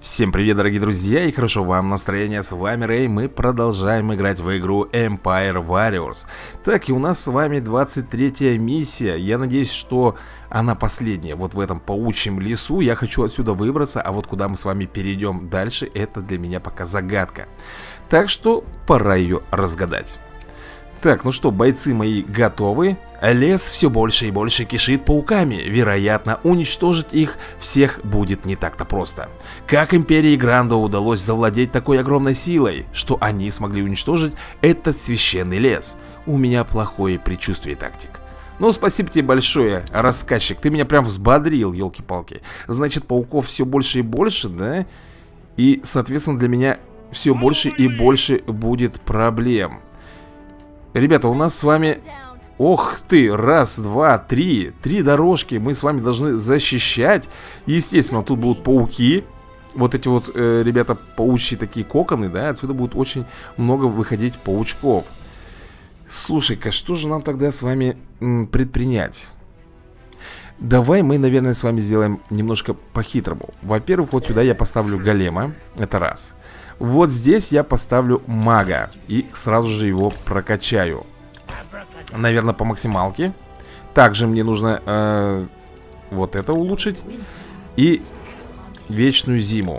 Всем привет, дорогие друзья, и хорошо вам настроение. С вами Рэй, мы продолжаем играть в игру Empire Warriors. Так, и у нас с вами 23-я миссия. Я надеюсь, что она последняя. Вот в этом паучьем лесу я хочу отсюда выбраться, а вот куда мы с вами перейдем дальше, это для меня пока загадка. Так что пора ее разгадать. Так, ну что, бойцы мои готовы? Лес все больше и больше кишит пауками. Вероятно, уничтожить их всех будет не так-то просто. Как Империи Грандо удалось завладеть такой огромной силой, что они смогли уничтожить этот священный лес? У меня плохое предчувствие, тактик. Ну, спасибо тебе большое, рассказчик. Ты меня прям взбодрил, елки-палки. Значит, пауков все больше и больше, да? И, соответственно, для меня все больше и больше будет проблем. Ребята, у нас с вами... Ох ты, раз, два, три. Три дорожки мы с вами должны защищать. Естественно, тут будут пауки. Вот эти вот, ребята, паучьи такие коконы, да? Отсюда будет очень много выходить паучков. Слушай-ка, что же нам тогда с вами предпринять? Давай мы, наверное, с вами сделаем немножко по-хитрому. Во-первых, вот сюда я поставлю голема. Это раз. Вот здесь я поставлю мага. И сразу же его прокачаю. Наверное, по максималке. Также мне нужно вот это улучшить. И вечную зиму.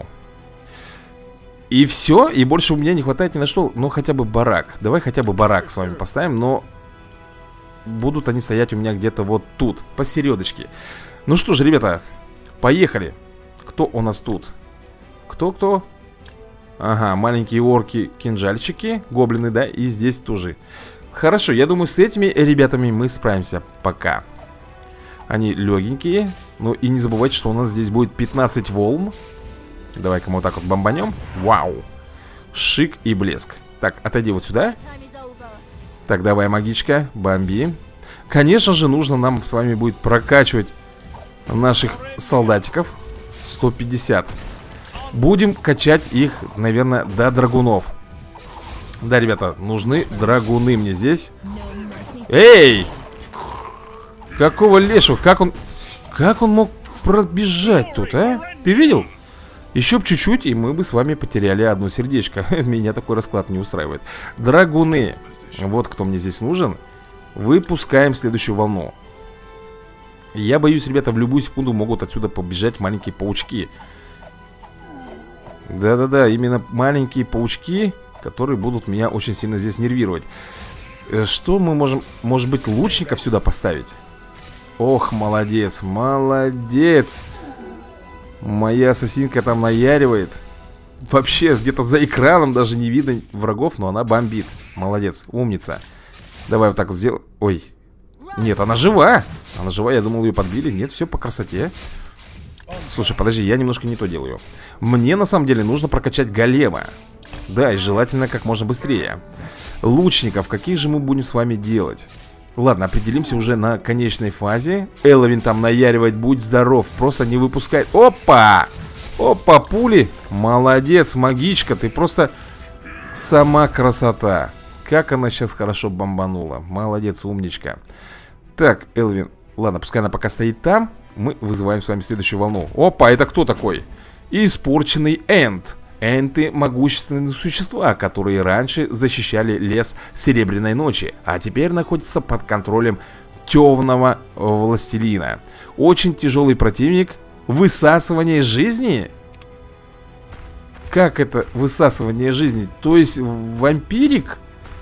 И все. И больше у меня не хватает ни на что. Но хотя бы барак. Давай хотя бы барак с вами поставим. Но будут они стоять у меня где-то вот тут, посередочке. Ну что же, ребята, поехали. Кто у нас тут? Кто? Ага, маленькие орки-кинжальчики, гоблины, да, и здесь тоже. Хорошо, я думаю, с этими ребятами мы справимся пока. Они легенькие. Ну и не забывайте, что у нас здесь будет 15 волн. Давай-ка мы вот так вот бомбанем. Вау. Шик и блеск. Так, отойди вот сюда. Так, давай, магичка, бомби. Конечно же, нужно нам с вами будет прокачивать наших солдатиков. 150. Будем качать их, наверное, до драгунов. Да, ребята, нужны драгуны мне здесь. Эй! Какого лешего? Как он мог пробежать тут, а? Ты видел? Еще б чуть-чуть, и мы бы с вами потеряли одно сердечко. Меня такой расклад не устраивает. Драгуны. Вот кто мне здесь нужен. Выпускаем следующую волну. Я боюсь, ребята, в любую секунду могут отсюда побежать маленькие паучки. Да-да-да, именно маленькие паучки, которые будут меня очень сильно здесь нервировать. Что мы можем, может быть, лучников сюда поставить? Ох, молодец, молодец. Моя ассасинка там наяривает. Вообще, где-то за экраном даже не видно врагов, но она бомбит. Молодец, умница. Давай вот так вот сделаем. Ой, нет, она жива. Она жива, я думал, ее подбили. Нет, все по красоте. Слушай, подожди, я немножко не то делаю. Мне на самом деле нужно прокачать голема. Да, и желательно как можно быстрее. Лучников, каких же мы будем с вами делать? Ладно, определимся уже на конечной фазе. Элвин там наяривать, будь здоров. Просто не выпускай. Опа! Опа, пули. Молодец, магичка, ты просто сама красота. Как она сейчас хорошо бомбанула. Молодец, умничка. Так, Элвин, ладно, пускай она пока стоит там. Мы вызываем с вами следующую волну. Опа, это кто такой? Испорченный Энт. Энты — могущественные существа, которые раньше защищали лес Серебряной Ночи, а теперь находятся под контролем темного властелина. Очень тяжелый противник. Высасывание жизни? Как это высасывание жизни? То есть вампирик?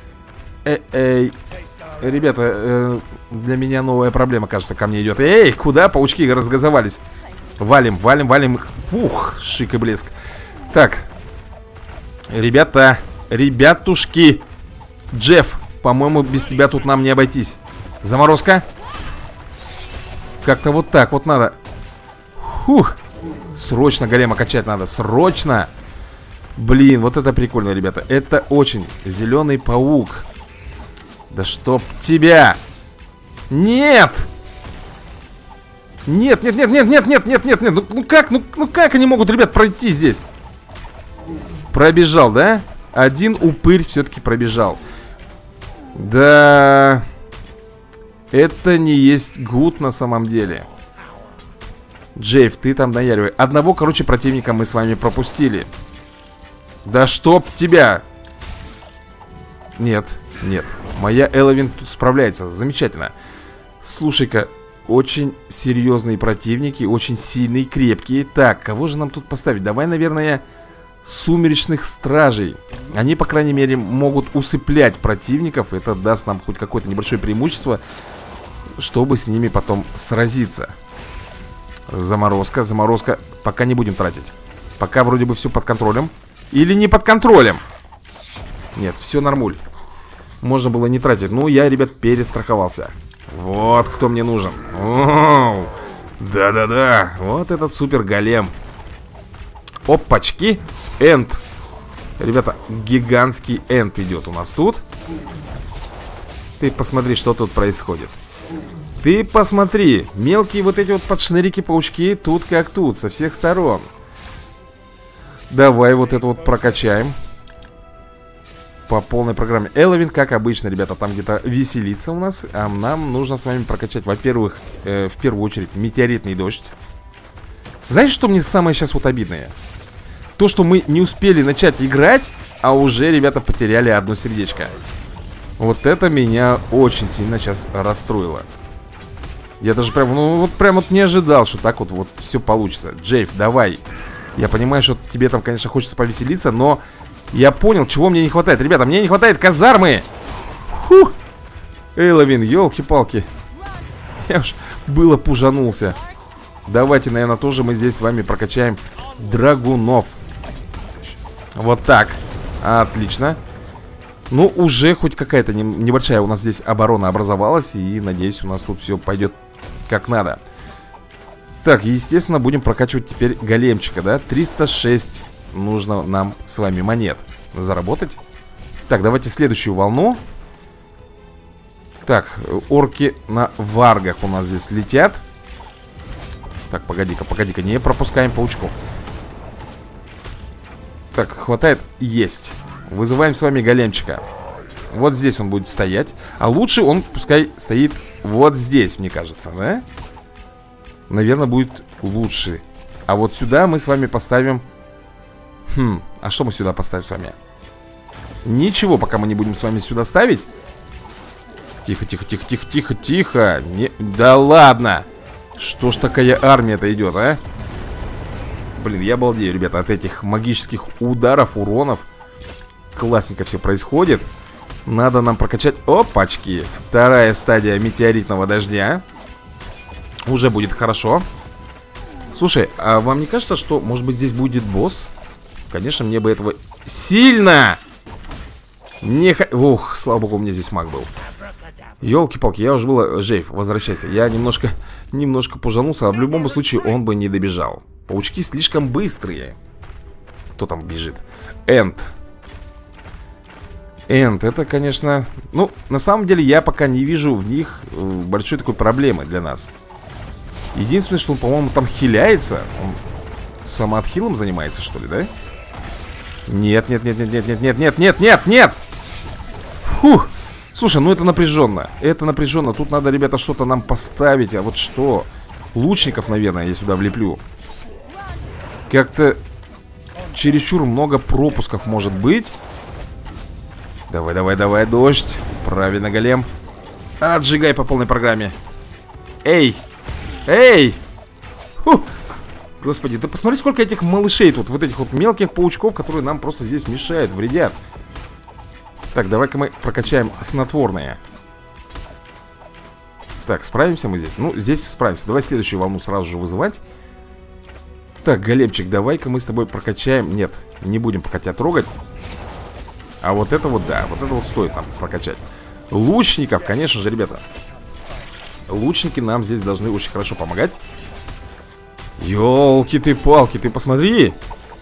Ребята, для меня новая проблема, кажется, ко мне идет. Эй, куда паучки разгазовались? Валим, валим, валим их. Фух, шик и блеск. Так, ребята, ребятушки. Джефф, по-моему, без тебя тут нам не обойтись. Заморозка. Как-то вот так вот надо. Фух. Срочно голема качать надо, срочно. Блин, вот это прикольно, ребята. Это очень. Зеленый паук. Да чтоб тебя. Нет. Нет, нет, нет, нет, нет, нет, нет, нет, нет. Ну как они могут, ребят, пройти здесь? Пробежал, да? Один упырь все-таки пробежал. Да. Это не есть гуд на самом деле. Джейв, ты там наяривай. Одного, короче, противника мы с вами пропустили. Да чтоб тебя. Нет, нет. Моя Элвин тут справляется, замечательно. Слушай-ка, очень серьезные противники, очень сильные, крепкие. Так, кого же нам тут поставить? Давай, наверное, сумеречных стражей. Они, по крайней мере, могут усыплять противников. Это даст нам хоть какое-то небольшое преимущество, чтобы с ними потом сразиться. Заморозка, заморозка. Пока не будем тратить. Пока вроде бы все под контролем. Или не под контролем. Нет, все нормуль. Можно было не тратить. Ну, я, ребят, перестраховался. Вот кто мне нужен. Да-да-да. Вот этот супер голем. Опачки. Энд. Ребята, гигантский энд идет у нас тут. Ты посмотри, что тут происходит. Ты посмотри. Мелкие вот эти вот подшнырики-паучки тут как тут, со всех сторон. Давай вот это вот прокачаем по полной программе. Элвин, как обычно, ребята, там где-то веселится у нас. А нам нужно с вами прокачать, во-первых, в первую очередь, метеоритный дождь. Знаешь, что мне самое сейчас вот обидное? То, что мы не успели начать играть, а уже, ребята, потеряли одно сердечко. Вот это меня очень сильно сейчас расстроило. Я даже прям, ну вот прям вот не ожидал, что так вот все получится. Джейв, давай. Я понимаю, что тебе там, конечно, хочется повеселиться, но я понял, чего мне не хватает. Ребята, мне не хватает казармы. Фух. Элвин, елки-палки. Я уж было пужанулся. Давайте, наверное, тоже мы здесь с вами прокачаем драгунов. Вот так. Отлично. Ну, уже хоть какая-то небольшая у нас здесь оборона образовалась. И, надеюсь, у нас тут все пойдет как надо. Так, естественно, будем прокачивать теперь големчика, да? 306 нужно нам с вами монет заработать. Так, давайте следующую волну. Так, орки на варгах у нас здесь летят. Так, погоди-ка, погоди-ка, не пропускаем паучков. Так, хватает? Есть. Вызываем с вами големчика. Вот здесь он будет стоять. А лучше он пускай стоит вот здесь, мне кажется, да? Наверное, будет лучше. А вот сюда мы с вами поставим... а что мы сюда поставим с вами? Ничего, пока мы не будем с вами сюда ставить. Тихо, тихо, тихо, тихо, тихо, тихо. Не... Да ладно. Что ж такая армия-то идет, а? Блин, я балдею, ребята, от этих магических ударов, уронов. Классненько все происходит. Надо нам прокачать... Опачки. Вторая стадия метеоритного дождя. Уже будет хорошо. Слушай, а вам не кажется, что, может быть, здесь будет босс? Конечно, мне бы этого сильно не... Ух, слава богу, у меня здесь маг был. Ёлки-палки, я уже был... Джейв, возвращайся. Я немножко пужанулся, а в любом случае он бы не добежал. Паучки слишком быстрые. Кто там бежит? Энд. Энд, это, конечно... Ну, на самом деле, я пока не вижу в них большой такой проблемы для нас. Единственное, что он, по-моему, там хиляется. Он самоотхилом занимается, что ли, да? Нет, нет, нет, нет, нет, нет, нет, нет, нет, нет, нет! Фух! Слушай, ну это напряженно. Это напряженно. Тут надо, ребята, что-то нам поставить. А вот что? Лучников, наверное, я сюда влеплю. Как-то чересчур много пропусков может быть. Давай, давай, давай, дождь. Правильно, голем. Отжигай по полной программе. Эй! Эй! Фух. Господи, ты посмотри, сколько этих малышей тут. Вот этих вот мелких паучков, которые нам просто здесь мешают, вредят. Так, давай-ка мы прокачаем снотворное. Так, справимся мы здесь? Ну, здесь справимся. Давай следующую волну сразу же вызывать. Так, големчик, давай-ка мы с тобой прокачаем. Нет, не будем пока тебя трогать. А вот это вот, да, вот это вот стоит нам прокачать. Лучников, конечно же, ребята. Лучники нам здесь должны очень хорошо помогать. Ёлки ты палки, ты посмотри.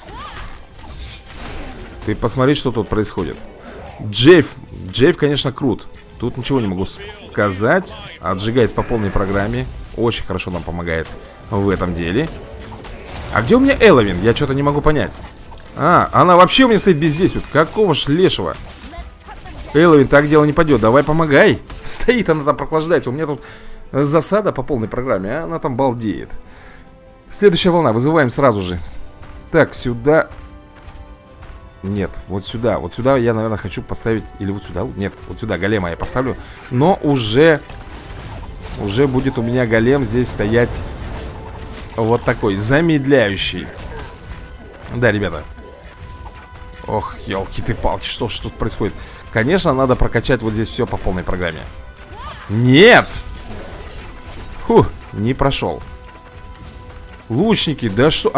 Ты посмотри, что тут происходит. Джейв, конечно, крут. Тут ничего не могу сказать. Отжигает по полной программе. Очень хорошо нам помогает в этом деле. А где у меня Элвин? Я что-то не могу понять. А, она вообще у меня стоит без действия. Какого ж лешего? Элвин, так дело не пойдет. Давай помогай. Стоит она там, прохлаждается. У меня тут засада по полной программе, а она там балдеет. Следующая волна, вызываем сразу же. Так, сюда. Нет, вот сюда. Вот сюда я, наверное, хочу поставить. Или вот сюда, нет, вот сюда голема я поставлю. Но уже будет у меня голем здесь стоять вот такой, замедляющий. Да, ребята. Ох, елки ты палки, что ж тут происходит? Конечно, надо прокачать вот здесь все по полной программе. Нет! Фух, не прошел. Лучники, да что?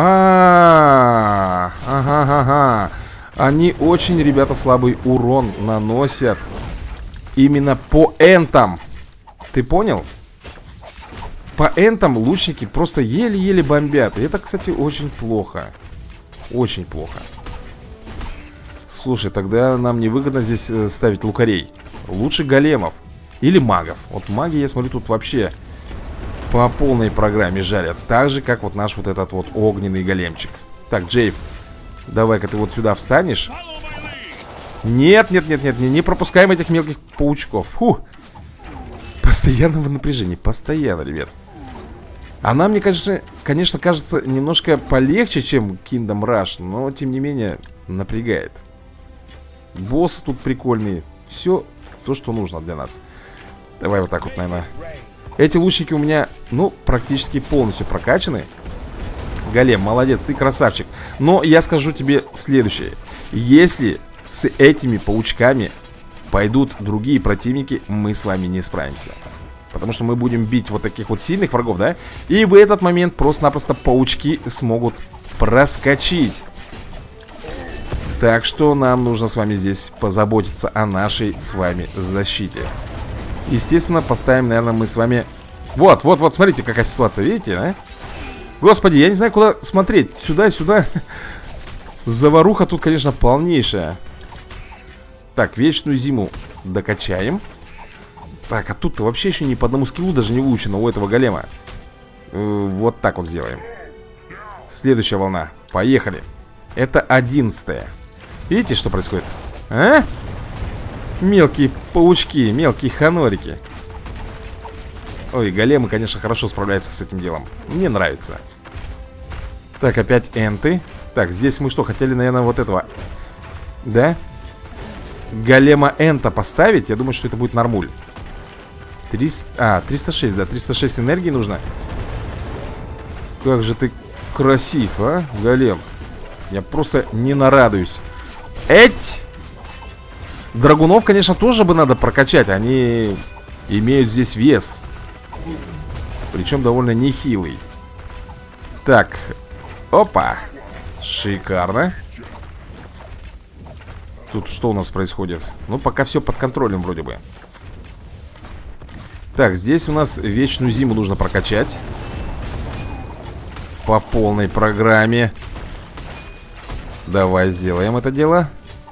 Ага. Они очень, ребята, слабый урон наносят. Именно по энтам. Ты понял? По энтам лучники просто еле-еле бомбят. И это, кстати, очень плохо. Очень плохо. Слушай, тогда нам невыгодно здесь ставить лукарей. Лучше големов. Или магов. Вот маги, я смотрю, тут вообще по полной программе жарят. Так же, как вот наш вот этот вот огненный големчик. Так, Джейв, давай-ка ты вот сюда встанешь. Нет, не пропускаем этих мелких паучков. Фу. Постоянно в напряжении, постоянно, ребят. Она, мне кажется, конечно, кажется немножко полегче, чем Kingdom Rush, но, тем не менее, напрягает. Боссы тут прикольные. Все то, что нужно для нас. Давай вот так вот, наверное. Эти лучники у меня, ну, практически полностью прокачаны. Голем, молодец, ты красавчик. Но я скажу тебе следующее. Если с этими паучками пойдут другие противники, мы с вами не справимся. Потому что мы будем бить вот таких вот сильных врагов, да? И в этот момент просто-напросто паучки смогут проскочить. Так что нам нужно с вами здесь позаботиться о нашей с вами защите. Естественно, поставим, наверное, мы с вами... Вот, смотрите, какая ситуация, видите, да? Господи, я не знаю, куда смотреть. Сюда, сюда. Заваруха тут, конечно, полнейшая. Так, вечную зиму докачаем. Так, а тут-то вообще еще ни по одному скиллу даже не выучено у этого голема. Вот так вот сделаем. Следующая волна. Поехали. Это 11-я. Видите, что происходит? А? Мелкие паучки, мелкие ханорики. Ой, големы, конечно, хорошо справляются с этим делом. Мне нравится. Так, опять энты. Так, здесь мы что, хотели, наверное, вот этого. Да? Голема энта поставить? Я думаю, что это будет нормуль. 306, да, 306 энергии нужно. Как же ты красив, а, голем. Я просто не нарадуюсь. Эть! Драгунов, конечно, тоже бы надо прокачать. Они имеют здесь вес. Причем довольно нехилый. Так. Опа. Шикарно. Тут что у нас происходит? Ну, пока все под контролем вроде бы. Так, здесь у нас вечную зиму нужно прокачать. По полной программе. Давай сделаем это дело.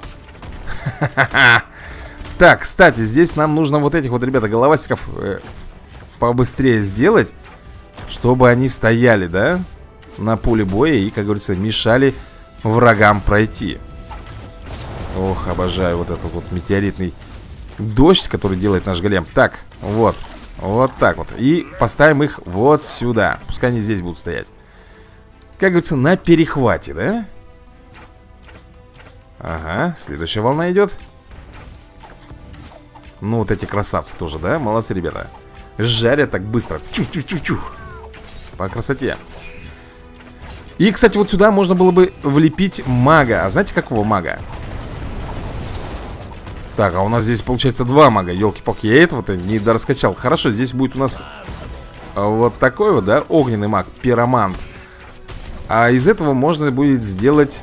Так, кстати, здесь нам нужно вот этих вот, ребята, головастиков побыстрее сделать, чтобы они стояли, да, на поле боя и, как говорится, мешали врагам пройти. Ох, обожаю вот этот вот метеоритный дождь, который делает наш голем. Так, вот, вот так вот. И поставим их вот сюда. Пускай они здесь будут стоять. Как говорится, на перехвате, да? Ага, следующая волна идет. Ну, вот эти красавцы тоже, да? Молодцы, ребята. Жарят так быстро. Чух-чух-чух-чух. По красоте. И, кстати, вот сюда можно было бы влепить мага. А знаете, какого мага? Так, а у нас здесь, получается, два мага. Ёлки-палки, я этого-то не дораскачал. Хорошо, здесь будет у нас вот такой вот, да? Огненный маг, пиромант. А из этого можно будет сделать...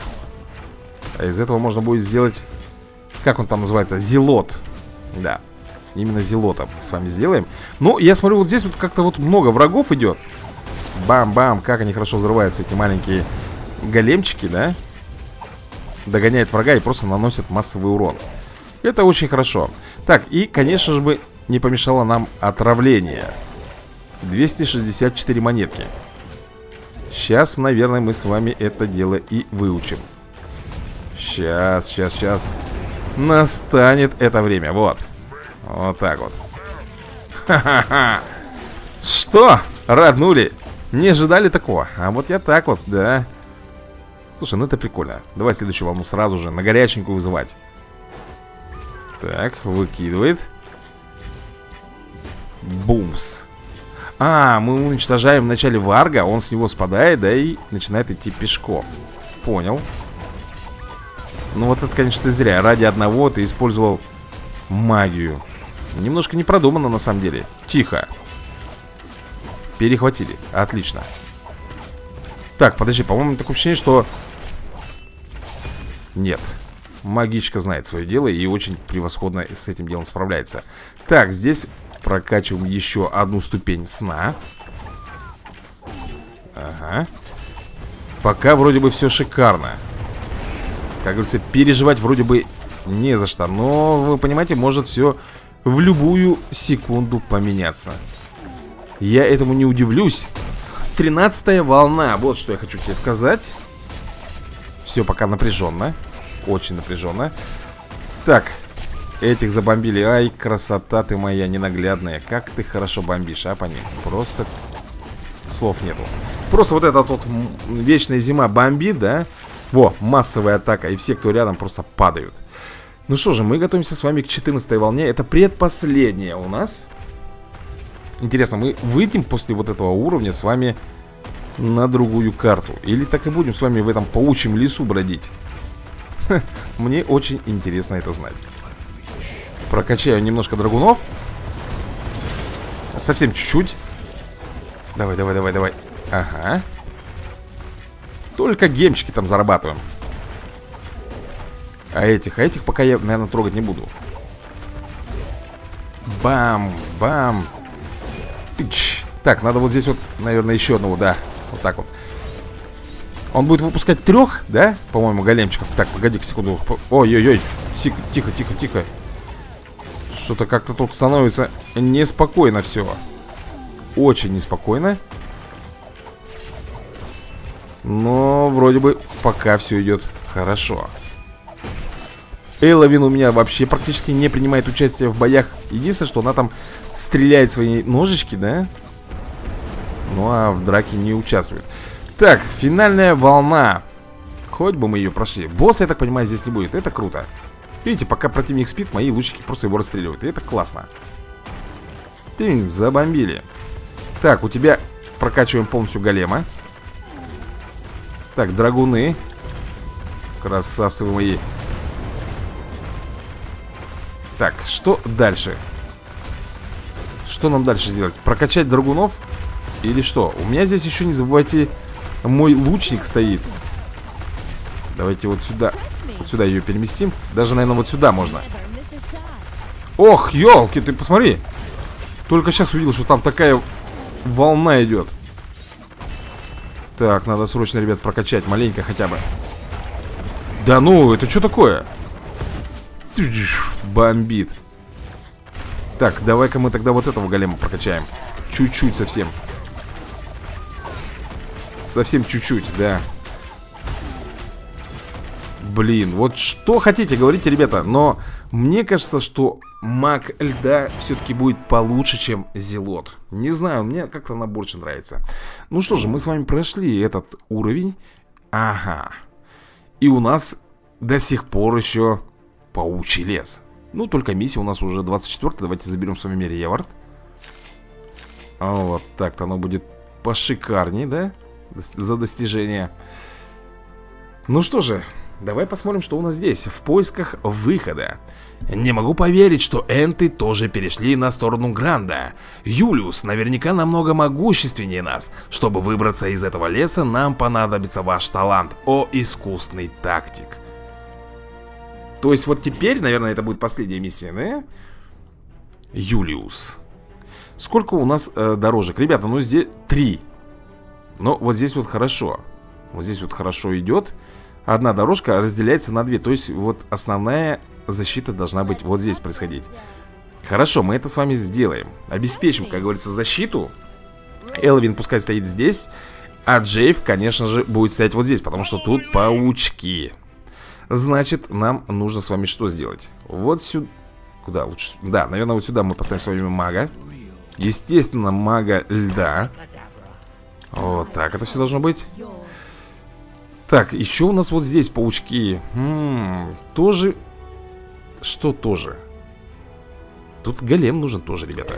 Как он там называется? Зелот. Да, именно зелотом с вами сделаем. Ну, я смотрю, вот здесь вот как-то вот много врагов идет. Бам-бам, как они хорошо взрываются, эти маленькие големчики, да? Догоняют врага и просто наносят массовый урон. Это очень хорошо. Так, и, конечно же, не помешало нам отравление. 264 монетки. Сейчас, наверное, мы с вами это дело и выучим. Сейчас. Настанет это время, вот. Вот так вот. Ха-ха-ха. Что? Роднули? Не ожидали такого? А вот я так вот, да. Слушай, ну это прикольно. Давай следующую волну сразу же на горяченькую вызывать. Так, выкидывает. Бумс. А, мы уничтожаем вначале варга, он с него спадает, да, и начинает идти пешком. Понял. Ну вот это, конечно, ты зря. Ради одного ты использовал магию. Немножко не продумано, на самом деле. Тихо. Перехватили. Отлично. Так, подожди, по-моему, такое ощущение, что... Нет. Магичка знает свое дело и очень превосходно с этим делом справляется. Так, здесь прокачиваем еще одну ступень сна. Ага. Пока вроде бы все шикарно. Как говорится, переживать вроде бы не за что. Но, вы понимаете, может все в любую секунду поменяться. Я этому не удивлюсь. 13-я волна. Вот что я хочу тебе сказать. Все пока напряженно. Очень напряженно. Так, этих забомбили. Ай, красота ты моя ненаглядная. Как ты хорошо бомбишь, а по ним. Просто слов нету. Просто вот эта вот вечная зима бомбит, да? Во, массовая атака. И все, кто рядом, просто падают. Ну что же, мы готовимся с вами к 14-й волне. Это предпоследняя у нас. Интересно, мы выйдем после вот этого уровня с вами на другую карту? Или так и будем с вами в этом паучьем лесу бродить? Мне очень интересно это знать. Прокачаю немножко драгунов. Совсем чуть-чуть. Давай, давай, давай, давай. Ага. Только гемчики там зарабатываем. А этих пока я, наверное, трогать не буду. Бам, бам. Тыч. Так, надо вот здесь вот, наверное, еще одного, да. Вот так вот. Он будет выпускать 3, да? По-моему, големчиков. Так, погоди-ка секунду. Ой-ой-ой. Тихо, тихо, тихо. Что-то как-то тут становится неспокойно все. Очень неспокойно. Но вроде бы пока все идет хорошо. Эловин у меня вообще практически не принимает участие в боях. Единственное, что она там стреляет свои ножички, да? Ну а в драке не участвует. Так, финальная волна. Хоть бы мы ее прошли. Босса, я так понимаю, здесь не будет. Это круто. Видите, пока противник спит, мои лучники просто его расстреливают. И это классно. Ты забомбили. Так, у тебя прокачиваем полностью голема. Так, драгуны. Красавцы вы мои. Так, что дальше? Что нам дальше сделать? Прокачать драгунов? Или что? У меня здесь еще, не забывайте, мой лучник стоит. Давайте вот сюда. Вот сюда ее переместим. Даже, наверное, вот сюда можно. Ох, елки, ты посмотри. Только сейчас увидел, что там такая волна идет. Так, надо срочно, ребят, прокачать маленько хотя бы. Да ну, это что такое? Бомбит. Так, давай-ка мы тогда вот этого голема прокачаем. Чуть-чуть совсем. Совсем чуть-чуть, да. Блин, вот что хотите, говорите, ребята. Но мне кажется, что маг льда все-таки будет получше, чем Зелот. Не знаю, мне как-то она больше нравится. Ну что же, мы с вами прошли этот уровень. Ага. И у нас до сих пор еще паучий лес. Ну, только миссия у нас уже 24-я. Давайте заберем с вами Ревард. Вот так-то оно будет пошикарней, да? За достижение. Ну что же, давай посмотрим, что у нас здесь. В поисках выхода. Не могу поверить, что энты тоже перешли на сторону Гранда. Юлиус наверняка намного могущественнее нас. Чтобы выбраться из этого леса, нам понадобится ваш талант. О, искусный тактик. То есть вот теперь, наверное, это будет последняя миссия, да? Юлиус. Сколько у нас дорожек? Ребята, ну здесь 3. Но вот здесь вот хорошо. Вот здесь вот хорошо идет. Одна дорожка разделяется на 2. То есть вот основная защита должна быть вот здесь происходить. Хорошо, мы это с вами сделаем. Обеспечим, как говорится, защиту. Элвин пускай стоит здесь. А Джейв, конечно же, будет стоять вот здесь. Потому что тут паучки. Значит, нам нужно с вами что сделать? Вот сюда. Куда лучше? Да, наверное, вот сюда мы поставим с вами мага. Естественно, мага льда. Вот так это все должно быть. Так, еще у нас вот здесь паучки. Тоже. Что тоже? Тут голем нужен тоже, ребята.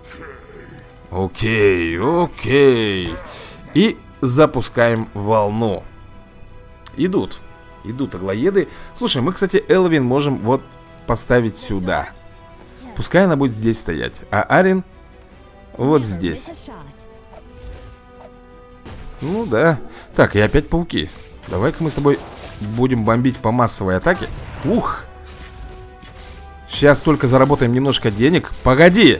Окей, окей. И запускаем волну. Идут аглоеды. Слушай, мы, кстати, Элвин можем вот поставить сюда. Пускай она будет здесь стоять. А Арин вот здесь. Ну да. Так, и опять пауки. Давай-ка мы с тобой будем бомбить по массовой атаке. Ух. Сейчас только заработаем немножко денег. Погоди.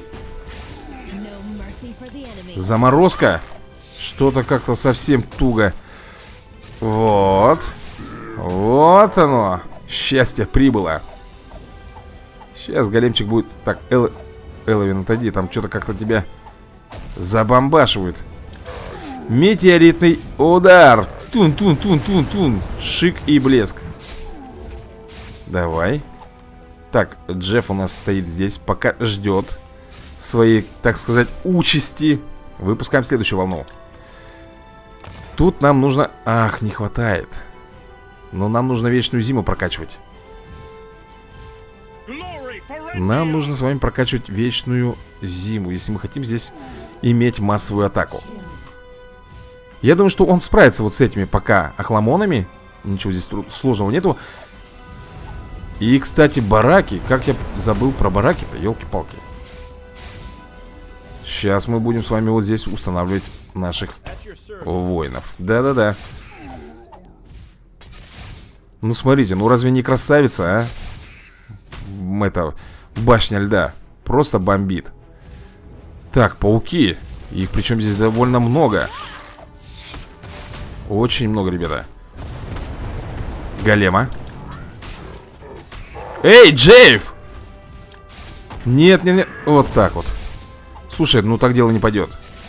Заморозка. Что-то как-то совсем туго. Вот. Вот оно. Счастье прибыло. Сейчас големчик будет. Так, Элвин, отойди. Там что-то как-то тебя забомбашивают. Метеоритный удар. Тун-тун-тун-тун-тун. Шик и блеск. Давай. Так, Джефф у нас стоит здесь. Пока ждет своей, так сказать, участи. Выпускаем следующую волну. Тут нам нужно... Ах, не хватает. Но нам нужно вечную зиму прокачивать. Нам нужно с вами прокачивать вечную зиму, если мы хотим здесь иметь массовую атаку. Я думаю, что он справится вот с этими пока охламонами. Ничего здесь сложного нету. И, кстати, бараки. Как я забыл про бараки-то, елки-палки. Сейчас мы будем с вами вот здесь устанавливать наших воинов. Да-да-да. Ну, смотрите, ну разве не красавица, а? Это, башня льда. Просто бомбит. Так, пауки. Их причем здесь довольно много. Очень много, ребята. Голема. Эй, Джейв! Нет, нет, нет. Вот так вот. Слушай, ну так дело не пойдет.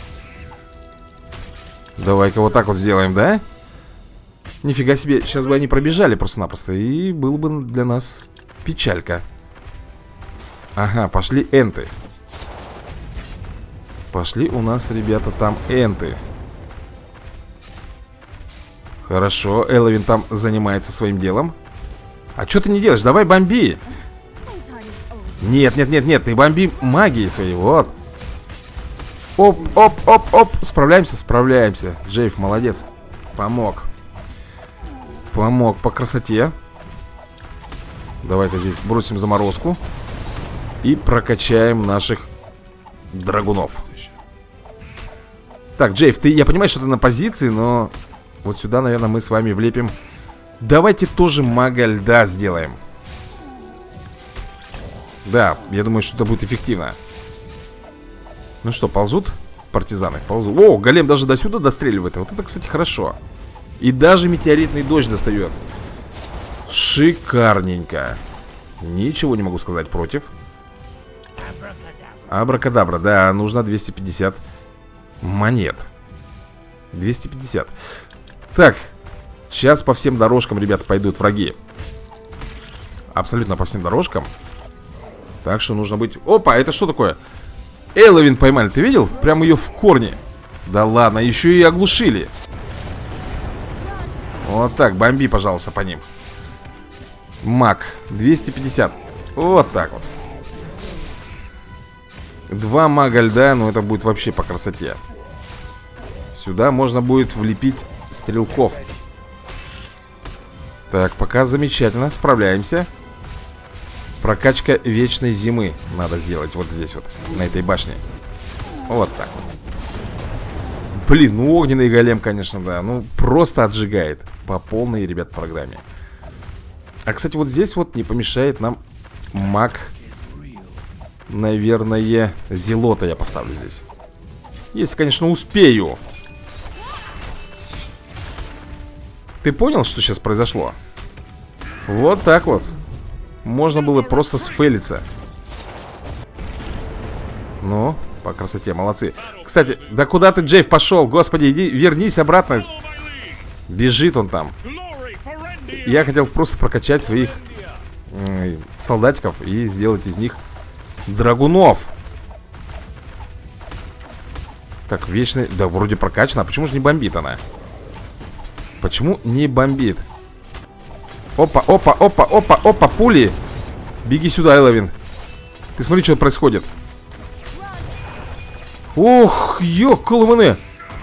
Давай-ка вот так вот сделаем, да? Нифига себе, сейчас бы они пробежали просто-напросто. И было бы для нас печалька. Ага, пошли энты. Пошли у нас, ребята, там энты. Хорошо, Элвин там занимается своим делом. А что ты не делаешь? Давай бомби. Нет, нет, нет, нет, ты бомби магией своей, вот. Оп, оп, оп, оп. Справляемся, справляемся. Джейв, молодец. Помог. Помог по красоте. Давай-ка здесь бросим заморозку. И прокачаем наших драгунов. Так, Джейв, ты, я понимаю, что ты на позиции, но вот сюда, наверное, мы с вами влепим. Давайте тоже мага льда сделаем. Да, я думаю, что это будет эффективно. Ну что, ползут партизаны? Ползут. О, голем даже до сюда достреливает. Вот это, кстати, хорошо. И даже метеоритный дождь достает. Шикарненько. Ничего не могу сказать против. Абракадабра, да, нужно 250 монет. 250. Так, сейчас по всем дорожкам, ребята, пойдут враги. Абсолютно по всем дорожкам. Так что нужно быть... Опа, это что такое? Элвин поймали, ты видел? Прям ее в корне. Да ладно, еще и оглушили. Вот так, бомби, пожалуйста, по ним. Маг, 250. Вот так вот. 2 мага льда, ну это будет вообще по красоте. Сюда можно будет влепить стрелков. Так, пока замечательно, справляемся. Прокачка вечной зимы надо сделать вот здесь вот, на этой башне. Вот так вот. Блин, ну огненный голем, конечно, да. Ну, просто отжигает по полной, ребят, программе. А, кстати, вот здесь вот не помешает нам маг. Наверное, зелота я поставлю здесь. Если, конечно, успею. Ты понял, что сейчас произошло? Вот так вот. Можно было просто сфейлиться. Ну, по красоте, молодцы. Кстати, да куда ты, Джейв, пошел? Господи, иди, вернись обратно. Бежит он там. Я хотел просто прокачать своих солдатиков и сделать из них драгунов. Так, вечный... Да, вроде прокачана. А почему же не бомбит она? Почему не бомбит? Опа, опа, опа, опа, опа, пули. Беги сюда, Элвин. Ты смотри, что происходит. Ох, ёкалманы.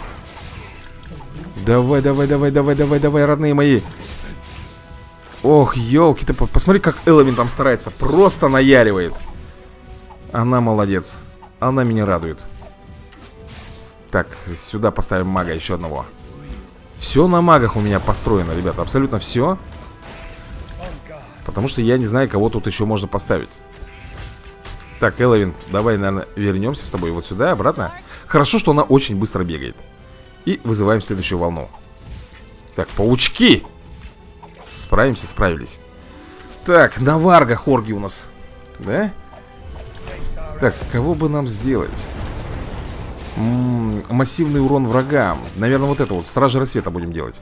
Давай, давай, давай, давай, давай, давай, родные мои. Ох, ёлки-то, посмотри, как Элвин там старается. Просто наяривает. Она молодец. Она меня радует. Так, сюда поставим мага еще одного. Все на магах у меня построено, ребята. Абсолютно все. Потому что я не знаю, кого тут еще можно поставить. Так, Элвин, давай, наверное, вернемся с тобой вот сюда, обратно. Хорошо, что она очень быстро бегает. И вызываем следующую волну. Так, паучки. Справимся, справились. Так, на варгах орги у нас. Да? Так, кого бы нам сделать? Массивный урон врагам. Наверное, вот это вот, Стражи Рассвета будем делать.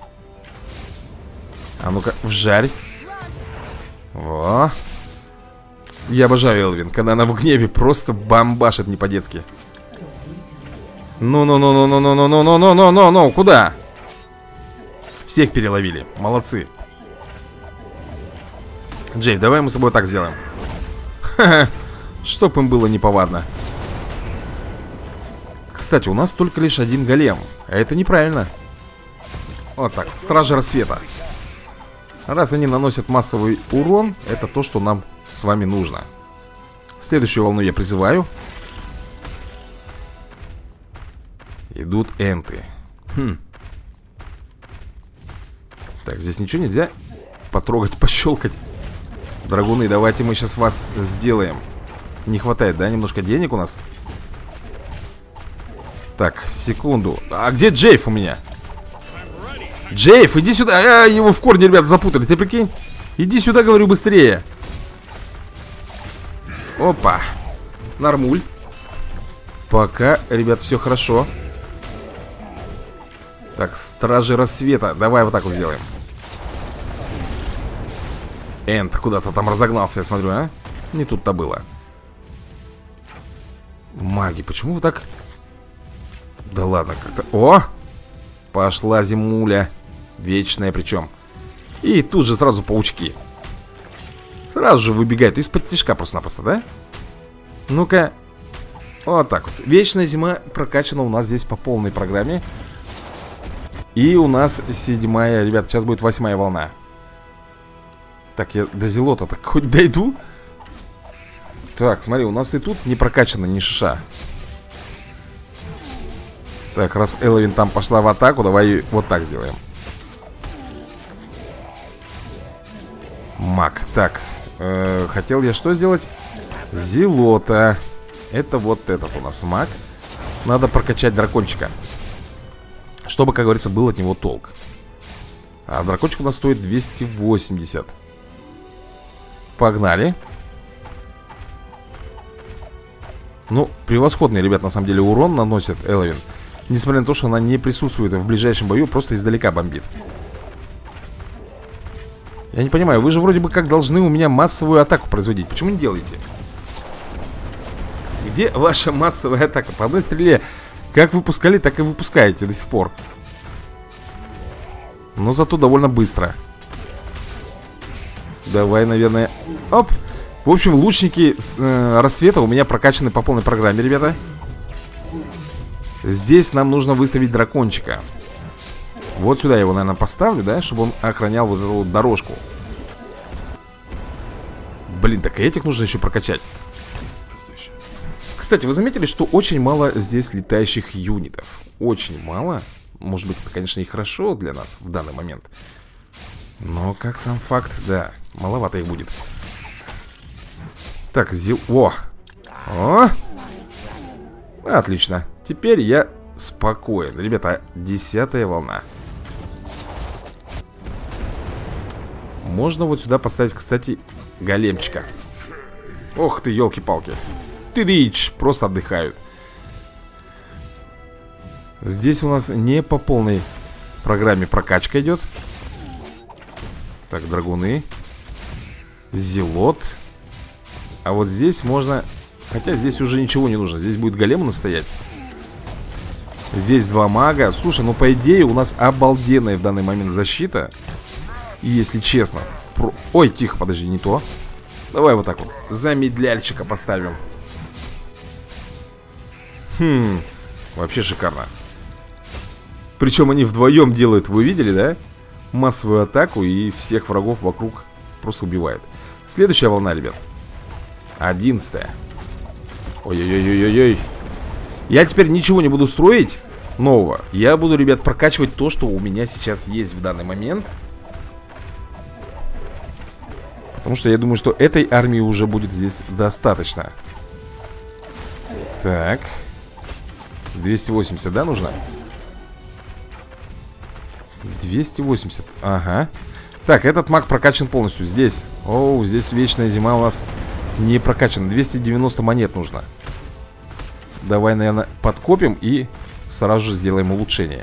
А ну-ка, вжарь. Во. Я обожаю Элвин, когда она в гневе просто бомбашит не по-детски. Ну-ну-ну-ну-ну-ну-ну-ну-ну-ну-ну-ну-ну. Куда? Всех переловили, молодцы. Джейв, давай мы с собой так сделаем. Ха-ха. Чтоб им было неповадно. Кстати, у нас только лишь один голем. А это неправильно. Вот так, Стражи Рассвета. Раз они наносят массовый урон, это то, что нам с вами нужно. Следующую волну я призываю. Идут энты. Так, здесь ничего нельзя потрогать, пощелкать. Драгуны, давайте мы сейчас вас сделаем. Не хватает, да, немножко денег у нас. Так, секунду. А где Джейф у меня? Джейф, иди сюда. Его в корне, ребята, запутали, ты прикинь? Иди сюда, говорю, быстрее. Опа. Нормуль. Пока, ребят, все хорошо. Так, Стражи Рассвета. Давай вот так вот сделаем. Энд куда-то там разогнался, я смотрю, а? Не тут-то было. Маги, почему вы так... Да ладно, как-то... О! Пошла зимуля. Вечная причем. И тут же сразу паучки. Сразу же выбегает. Из-под тишка просто-напросто, да? Ну-ка. Вот так вот. Вечная зима прокачана у нас здесь по полной программе. И у нас 7-я, ребята, сейчас будет 8-я волна. Так, я до Зелота так хоть дойду. Так, смотри, у нас и тут не прокачано ни шиша. Так, раз Элвин там пошла в атаку, давай вот так сделаем. Маг. Так, хотел я что сделать? Зелота. Это вот этот у нас маг. Надо прокачать дракончика, чтобы, как говорится, был от него толк. А дракончик у нас стоит 280. Погнали. Ну, превосходный, ребят, на самом деле урон наносит Элвин. Несмотря на то, что она не присутствует в ближайшем бою, просто издалека бомбит. Я не понимаю, вы же вроде бы как должны у меня массовую атаку производить. Почему не делаете? Где ваша массовая атака? По одной стреле как выпускали, так и выпускаете до сих пор. Но зато довольно быстро. Давай, наверное. Оп. В общем, лучники Рассвета у меня прокачаны по полной программе, ребята. Здесь нам нужно выставить дракончика. Вот сюда я его, наверное, поставлю, да, чтобы он охранял вот эту вот дорожку. Блин, так и этих нужно еще прокачать. Кстати, вы заметили, что очень мало здесь летающих юнитов? Очень мало. Может быть, это, конечно, и хорошо для нас в данный момент. Но как сам факт, да, маловато их будет. Так, О! О! Отлично. Теперь я спокоен. Ребята, 10-я волна. Можно вот сюда поставить, кстати, големчика. Ох ты, елки-палки. Ты-дыч, просто отдыхают. Здесь у нас не по полной программе прокачка идет. Так, драгуны. Зелот. А вот здесь можно... Хотя здесь уже ничего не нужно. Здесь будет голем настоять. Здесь два мага. Слушай, ну по идее у нас обалденная в данный момент защита. И если честно... Ой, тихо, подожди, не то. Давай вот так вот замедляльщика поставим. Вообще шикарно. Причем они вдвоем делают, вы видели, да? Массовую атаку и всех врагов вокруг просто убивает. Следующая волна, ребят. 11-я. Ой-ой-ой-ой-ой. Я теперь ничего не буду строить нового. Я буду, ребят, прокачивать то, что у меня сейчас есть в данный момент. Потому что я думаю, что этой армии уже будет здесь достаточно. Так. 280, да, нужно? 280, ага. Так, этот маг прокачан полностью. Здесь, оу, здесь вечная зима у нас не прокачана. 290 монет нужно. Давай, наверное, подкопим и сразу же сделаем улучшение.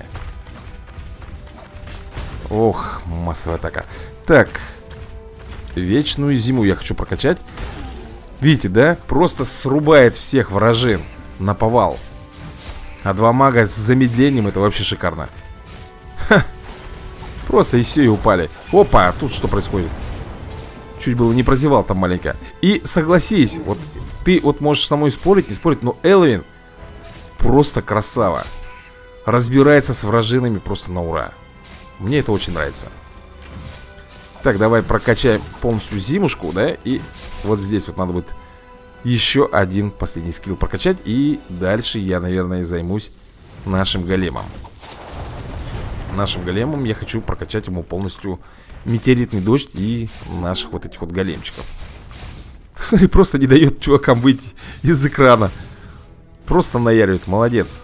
Ох, массовая атака. Так, вечную зиму я хочу прокачать. Видите, да? Просто срубает всех вражин на повал. А два мага с замедлением — это вообще шикарно. Ха. Просто и все, и упали. Опа, тут что происходит? Чуть было не прозевал там маленько. И согласись, вот ты вот можешь со мной спорить, не спорить, но Элвин просто красава. Разбирается с вражинами просто на ура. Мне это очень нравится. Так, давай прокачаем полностью зимушку, да? И вот здесь вот надо будет еще один последний скилл прокачать. И дальше я, наверное, займусь нашим големом. Нашим големом я хочу прокачать ему полностью метеоритный дождь и наших вот этих вот големчиков. Смотри, просто не дает чувакам выйти из экрана. Просто наяривает, молодец.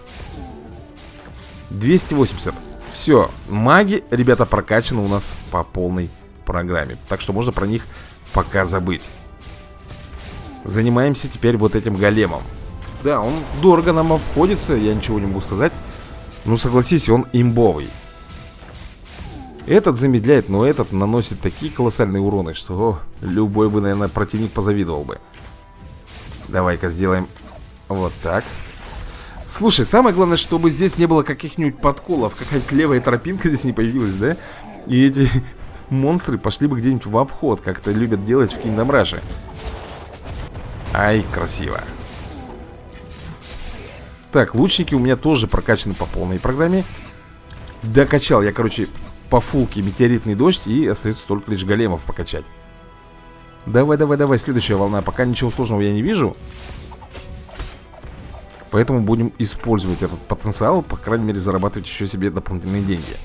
280. Все, маги, ребята, прокачаны у нас по полной программе. Так что можно про них пока забыть. Занимаемся теперь вот этим големом. Да, он дорого нам обходится, я ничего не могу сказать. Ну, согласись, он имбовый. Этот замедляет, но этот наносит такие колоссальные уроны, что любой бы, наверное, противник позавидовал бы. Давай-ка сделаем вот так. Слушай, самое главное, чтобы здесь не было каких-нибудь подколов. Какая-то левая тропинка здесь не появилась, да? И эти монстры пошли бы где-нибудь в обход, как это любят делать в Kingdom Rush. Ай, красиво. Так, лучники у меня тоже прокачаны по полной программе. Докачал я, короче, по фулке метеоритный дождь. И остается только лишь големов покачать. Давай, давай, давай, следующая волна. Пока ничего сложного я не вижу. Поэтому будем использовать этот потенциал. По крайней мере, зарабатывать еще себе дополнительные деньги.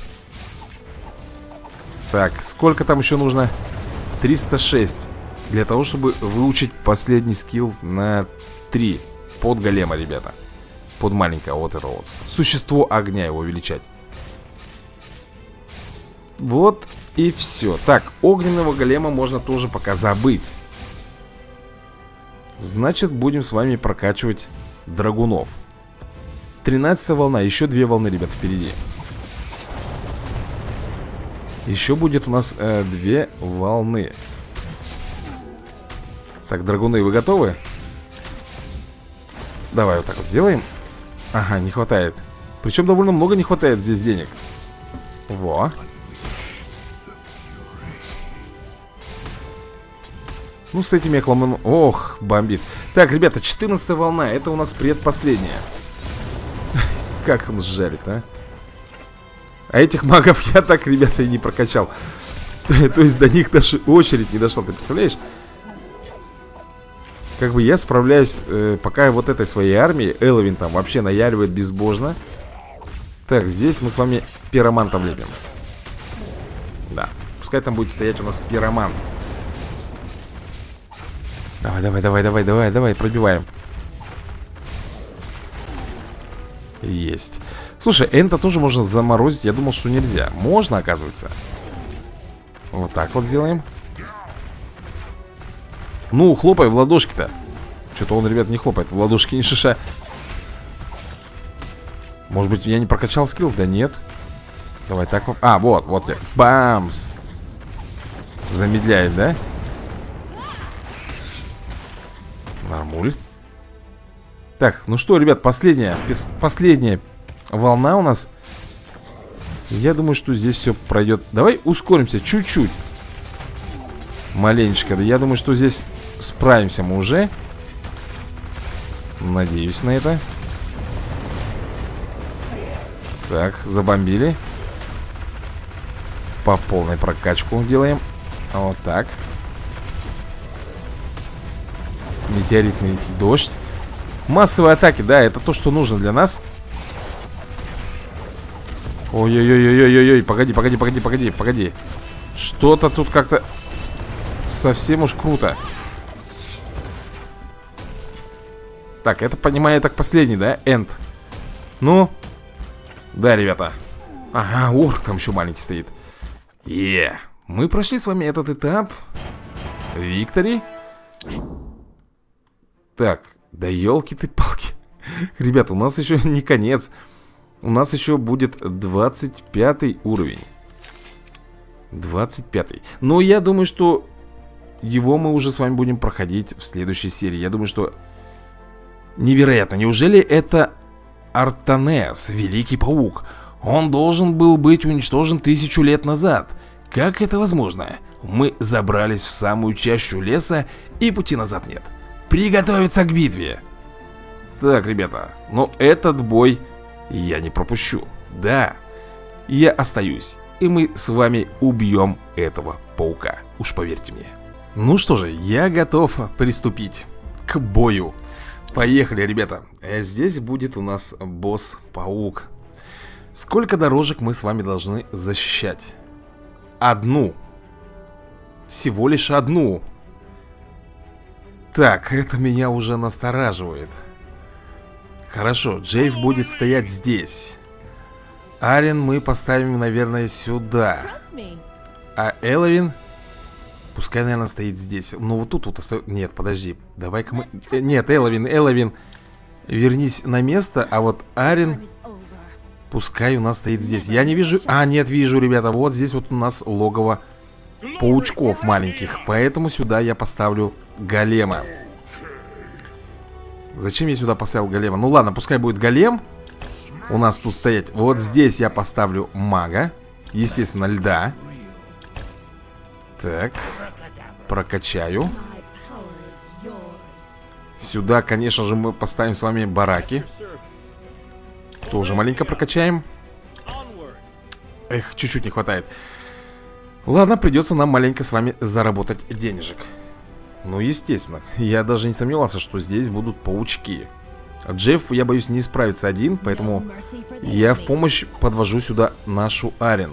Так, сколько там еще нужно? 306. Для того, чтобы выучить последний скилл на 3. Под голема, ребята. Под маленького вот это вот. Существо огня его величать. Вот и все. Так, огненного голема можно тоже пока забыть. Значит, будем с вами прокачивать драгунов. 13-я волна. Еще 2 волны, ребят, впереди. Еще будет у нас 2 волны. Так, драгуны, вы готовы? Давай вот так вот сделаем. Ага, не хватает. Причем довольно много не хватает здесь денег. Во. Ну, с этими я хламану... Ох, бомбит. Так, ребята, 14-я волна. Это у нас предпоследняя. Как он жарит, а? А этих магов я так, ребята, и не прокачал. То есть до них даже очередь не дошла. Ты представляешь? Как бы я справляюсь пока вот этой своей армией. Элвин там вообще наяривает безбожно. Так, здесь мы с вами пиромантом лепим. Да, пускай там будет стоять у нас пиромант. Давай, давай, давай, давай, давай, давай, пробиваем. Есть. Слушай, энто тоже можно заморозить. Я думал, что нельзя. Можно, оказывается. Вот так вот сделаем. Ну, хлопай в ладошки-то. Что-то он, ребят, не хлопает в ладошки, ни шиша. Может быть, я не прокачал скилл? Да нет. Давай так. А, вот, вот. Бамс. Замедляет, да? Нормуль. Так, ну что, ребят, последняя волна у нас. Я думаю, что здесь все пройдет. Давай ускоримся чуть-чуть. Маленечко. Да я думаю, что здесь справимся мы уже. Надеюсь на это. Так, забомбили. По полной прокачку делаем. Вот так. Метеоритный дождь. Массовые атаки, да, это то, что нужно для нас. Ой-ой-ой-ой-ой-ой, погоди. Что-то тут как-то совсем уж круто. Так, это, понимаю, я так последний, да? Энд. Ну? Да, ребята. Ага, орк там еще маленький стоит. Мы прошли с вами этот этап. Виктори. Так, да елки ты палки. Ребята, у нас еще не конец. У нас еще будет 25 уровень. 25. Но я думаю, что его мы уже с вами будем проходить в следующей серии. Я думаю, что невероятно. Неужели это Артанес, Великий Паук? Он должен был быть уничтожен 1000 лет назад. Как это возможно? Мы забрались в самую чащу леса, и пути назад нет. Приготовиться к битве. Так, ребята, но этот бой я не пропущу. Да, я остаюсь, и мы с вами убьем этого паука. Уж поверьте мне. Ну что же, я готов приступить к бою. Поехали, ребята. Здесь будет у нас босс-паук. Сколько дорожек мы с вами должны защищать? Одну. Всего лишь одну. Так, это меня уже настораживает. Хорошо, Джейв будет стоять здесь. Арен мы поставим, наверное, сюда. А Элвин пускай, наверное, стоит здесь. Ну, вот тут вот остается... Нет, подожди. Давай-ка мы... Нет, Элвин, вернись на место. А вот Арен пускай у нас стоит здесь. Я не вижу... А, нет, вижу, ребята. Вот здесь вот у нас логово паучков маленьких. Поэтому сюда я поставлю голема. Зачем я сюда поставил голема? Ну ладно, пускай будет голем у нас тут стоять. Вот здесь я поставлю мага. Естественно, льда. Так. Прокачаю. Сюда, конечно же, мы поставим с вами бараки. Тоже маленько прокачаем. Эх, чуть-чуть не хватает. Ладно, придется нам маленько с вами заработать денежек. Ну, естественно. Я даже не сомневался, что здесь будут паучки. Джефф, я боюсь, не справится один. Поэтому я в помощь подвожу сюда нашу Арен.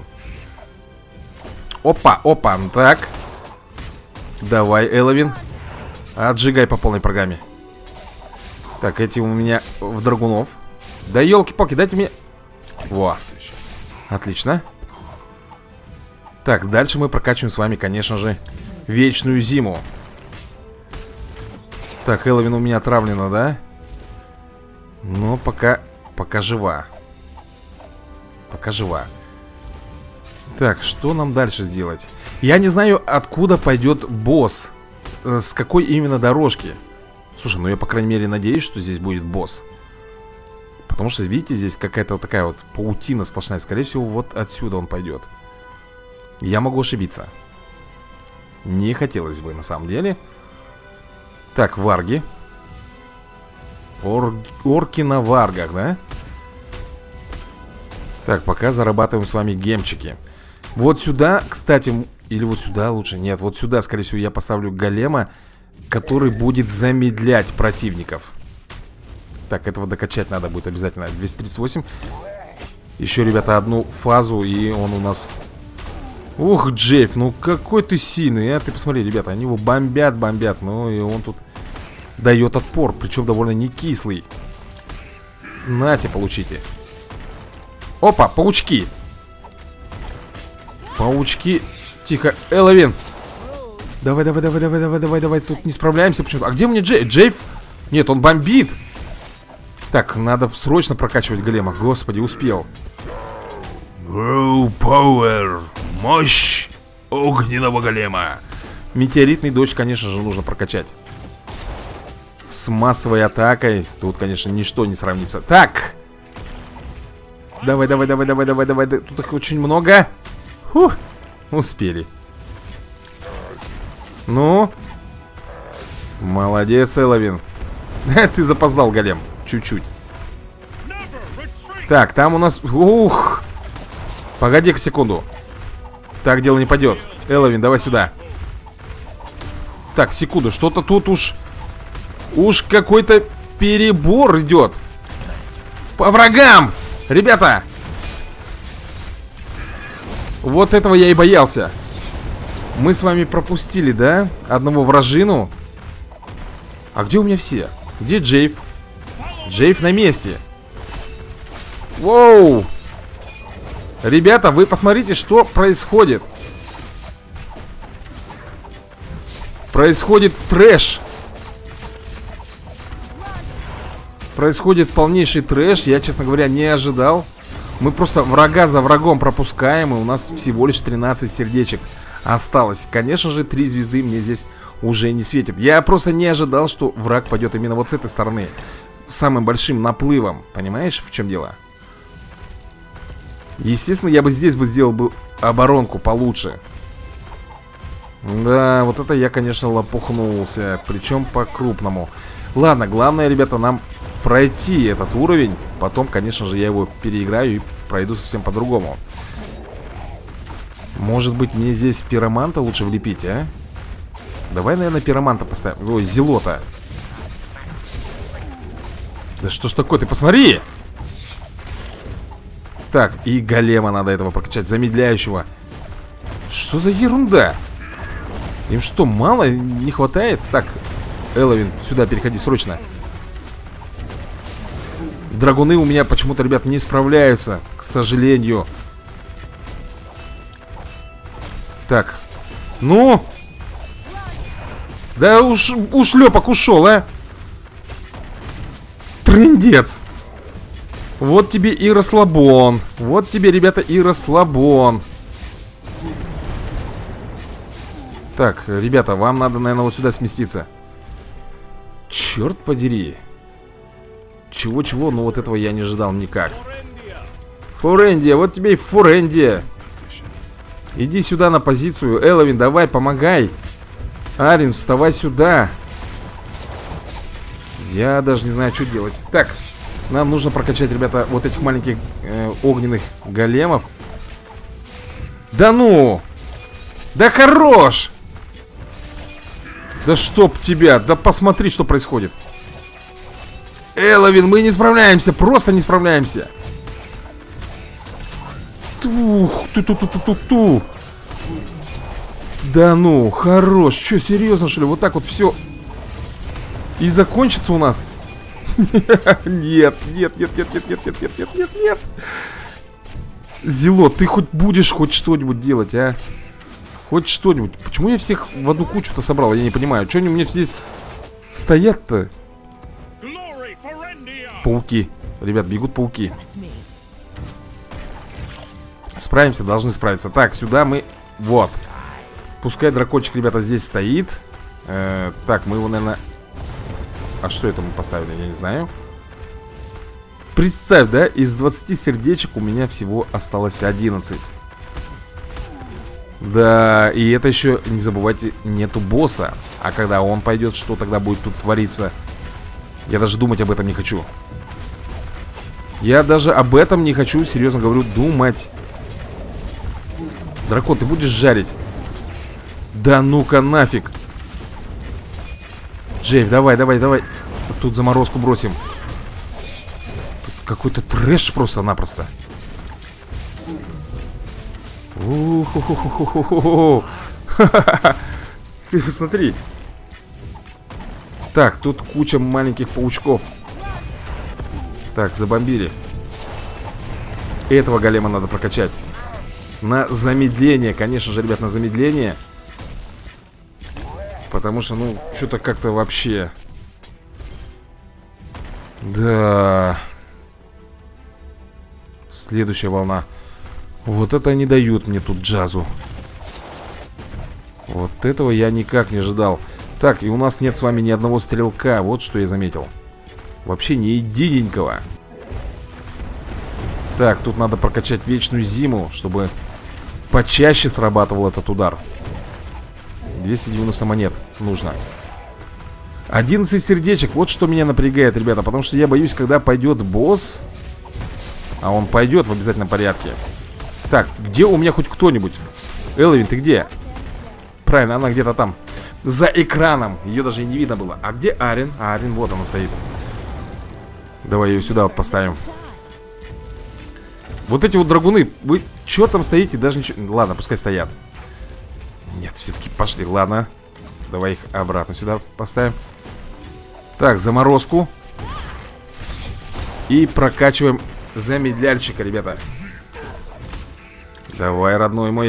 Опа, опа, так. Давай, Элвин. Отжигай по полной программе. Так, эти у меня в драгунов. Да елки-палки, дайте мне. Во, отлично. Так, дальше мы прокачиваем с вами, конечно же, вечную зиму. Так, Элвин у меня отравлена, да? Но пока жива. Пока жива. Так, что нам дальше сделать? Я не знаю, откуда пойдет босс. С какой именно дорожки. Слушай, ну я, по крайней мере, надеюсь, что здесь будет босс. Потому что, видите, здесь какая-то вот такая вот паутина сплошная. Скорее всего, вот отсюда он пойдет. Я могу ошибиться. Не хотелось бы, на самом деле. Так, варги. Орки на варгах, да? Так, пока зарабатываем с вами гемчики. Вот сюда, кстати, или вот сюда лучше. Нет, вот сюда, скорее всего, я поставлю голема, который будет замедлять противников. Так, этого докачать надо будет обязательно. 238. Еще, ребята, одну фазу, и он у нас... Ух, Джейф, ну какой ты сильный, а? Ты посмотри, ребята, они его бомбят. Ну, и он тут дает отпор, причем довольно не кислый. Нате, получите. Опа, паучки. Паучки. Тихо, Элвин. Давай. Тут не справляемся почему-то. А где мне Джейф? Нет, он бомбит. Так, надо срочно прокачивать голема. Господи, успел. Power. Мощь огненного голема. Метеоритный дождь, конечно же, нужно прокачать. С массовой атакой тут, конечно, ничто не сравнится. Так. Давай, давай, давай, давай, давай, давай. Тут их очень много. Фух, успели. Ну. Молодец, Эловин. Ты запоздал, голем. Чуть-чуть. Так, там у нас... Ух. Погоди-ка секунду. Так дело не пойдет. Эловин, давай сюда. Так, секунду. Что-то тут уж какой-то перебор идет. По врагам! Ребята! Вот этого я и боялся. Мы с вами пропустили, да? Одного вражину. А где у меня все? Где Джейв? Джейв на месте. Воу! Ребята, вы посмотрите, что происходит. Происходит трэш. Происходит полнейший трэш. Я, честно говоря, не ожидал. Мы просто врага за врагом пропускаем. И у нас всего лишь 13 сердечек осталось. Конечно же, 3 звезды мне здесь уже не светит. Я просто не ожидал, что враг пойдет именно вот с этой стороны. Самым большим наплывом. Понимаешь, в чем дело? Естественно, я бы здесь сделал бы оборонку получше. Да, вот это я, конечно, лопухнулся. Причем по-крупному. Ладно, главное, ребята, нам пройти этот уровень. Потом, конечно же, я его переиграю и пройду совсем по-другому. Может быть, мне здесь пироманта лучше влепить, а? Давай, наверное, пироманта поставим. Ой, зелота. Да что ж такое, ты посмотри! Так, и голема надо этого прокачать, замедляющего. Что за ерунда? Им что, мало? Не хватает? Так, Эловин, сюда переходи срочно. Драгуны у меня почему-то, ребят, не справляются, к сожалению. Так, ну? Да ушлепок ушел, а? Трындец. Вот тебе и расслабон. Вот тебе, ребята, и расслабон. Так, ребята, вам надо, наверное, вот сюда сместиться. Черт подери. Чего-чего, но вот этого я не ожидал никак. Форендия, вот тебе и Форендия. Иди сюда на позицию. Эловин, давай, помогай. Арин, вставай сюда. Я даже не знаю, что делать. Так, нам нужно прокачать, ребята, вот этих маленьких огненных големов. Да ну! Да хорош! Да чтоб тебя! Да посмотри, что происходит. Эловин, мы не справляемся, просто не справляемся. Ту-ту-ту-ту-ту-ту. Да ну, хорош. Че, серьезно, что ли? Вот так вот все и закончится у нас? Нет, нет, нет, нет, нет, нет, нет, нет, нет, нет, нет. Зелот, ты хоть будешь хоть что-нибудь делать, а? Хоть что-нибудь. Почему я всех в одну кучу-то собрал? Я не понимаю. Что они у меня здесь стоят-то? Пауки. Ребят, бегут пауки. Справимся, должны справиться. Так, сюда мы... Вот. Пускай дракончик, ребята, здесь стоит. Так, мы его, наверное... А что это мы поставили? Я не знаю. Представь, да? Из 20 сердечек у меня всего осталось 11. Да, и это еще, не забывайте, нету босса. А когда он пойдет, что тогда будет тут твориться? Я даже думать об этом не хочу. Я даже об этом не хочу, серьезно говорю, думать. Дракон, ты будешь жарить? Да ну-ка нафиг. Джейв, давай, давай, давай. Тут заморозку бросим. Тут какой-то трэш просто-напросто. Ты посмотри. Так, тут куча маленьких паучков. Так, забомбили. Этого голема надо прокачать. На замедление, конечно же, ребят, на замедление. Потому что, ну, что-то как-то вообще... Да. Следующая волна. Вот это они дают мне тут джазу. Вот этого я никак не ожидал. Так, и у нас нет с вами ни одного стрелка. Вот что я заметил. Вообще ни единенького. Так, тут надо прокачать вечную зиму, чтобы почаще срабатывал этот удар. 290 монет нужно. 11 сердечек. Вот что меня напрягает, ребята. Потому что я боюсь, когда пойдет босс. А он пойдет в обязательном порядке. Так, где у меня хоть кто-нибудь? Элвин, ты где? Правильно, она где-то там. За экраном. Ее даже и не видно было. А где Арин? А, Арин, вот она стоит. Давай ее сюда вот поставим. Вот эти вот драгуны. Вы что там стоите? Даже ничего... Ладно, пускай стоят. Нет, все-таки пошли. Ладно. Давай их обратно сюда поставим. Так, заморозку. И прокачиваем замедляльщика, ребята. Давай, родной мой.